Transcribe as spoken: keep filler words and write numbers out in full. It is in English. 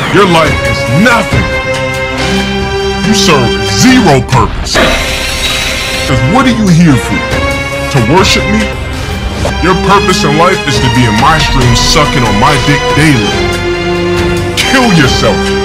Your life is nothing. You serve zero purpose. Cause what are you here for? To worship me? Your purpose in life is to be in my stream sucking on my dick daily. Kill yourself.